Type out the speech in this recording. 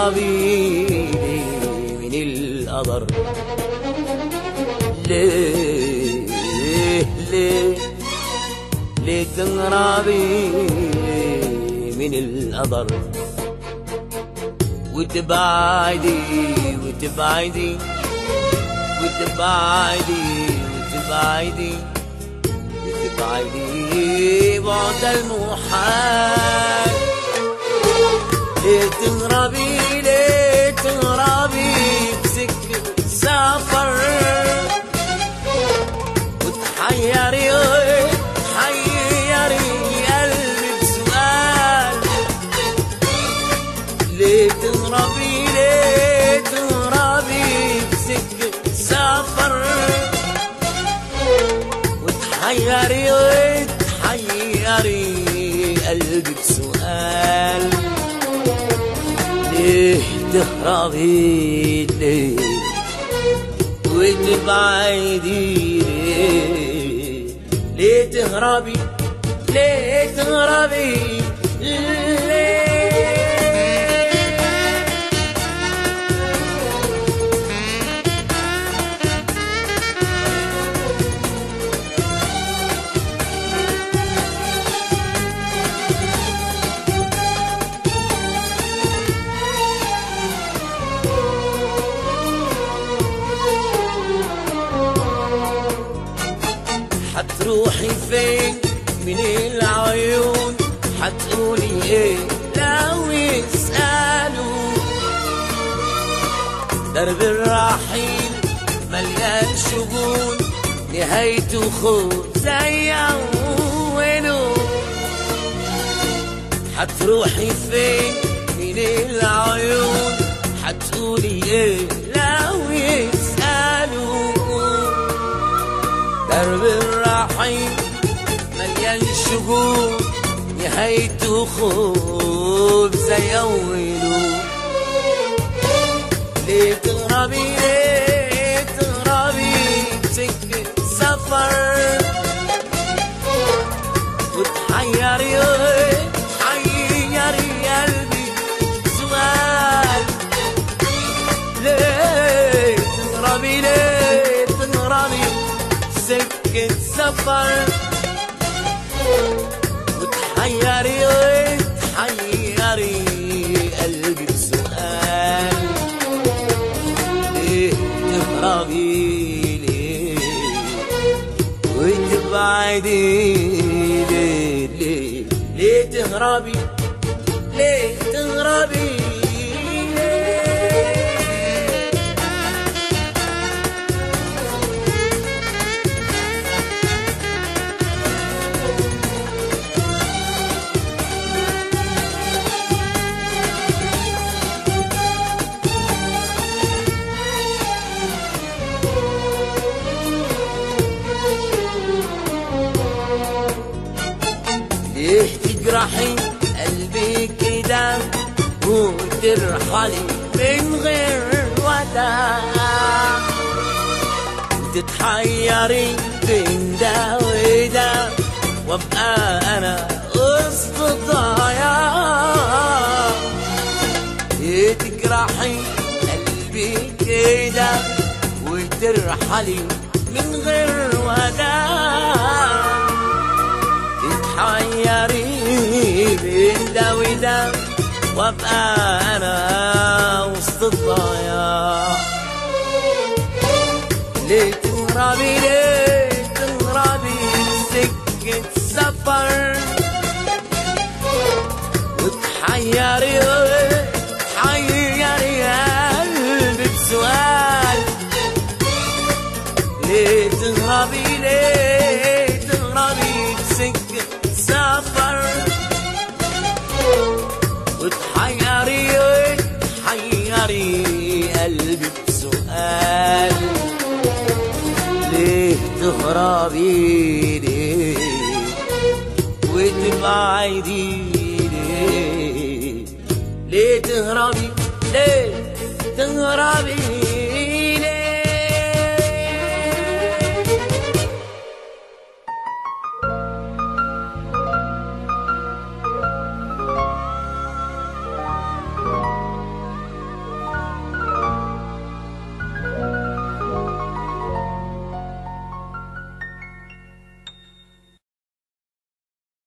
تهربي من القدر؟ ليه ليه ليه تهربي من القدر؟ وتبعدي وتبعدي وتبعدي وتبعدي وتبعدي بعد المحال. ليه تهربي ليه تهربي بسكة سفر؟ وتحيري تحيري قلبي بسؤال. ليه تهربي ليه تهربي بسكة سفر؟ وتحيري تحيري قلبي بسؤال. ليه تهربي ليه وتبعدي ليه؟ ليه تهربي ليه تهربي ليه؟ حتروحي فين من العيون؟ حتقولي ايه لو يسألوا؟ درب الرحيل مليان شجون، نهايته خوف زي أوله. حتروحي فين من العيون؟ حتقولي ايه لو يسألوا؟ درب الرحيل مليان شجون، نهايته خوف زي أوله. ليه تهربي ليه تهربي بسكة سفر؟ وتحيري تحيري قلبي سؤال. ليه تهربي ليه تهربي سكة سفر؟ وتحيري تحيري قلبي بسؤال. ليه تهربي ليه وتبعدي ليه؟ ليه ليه تهربي ليه تهربي؟ ليه تجرحي قلبي كده وترحلي من غير وداع؟ وتتحيري بين ده وده وابقى انا وسط الضياع. ليه تجرحي قلبي كده وترحلي من غير وداع؟ تتحيري بين ده وده وابقى انا وسط الضياع. ليه تهربي ليه تهربي سكة سفر؟ وتحيري تحيري قلبي بسؤال. ليه تهربي ليه تهربي سكة سفر؟ وتحيري تحيري قلبي بسؤال. ليه تهربي ليه وتبعدي ليه؟ ليه تهربي ليه تهربي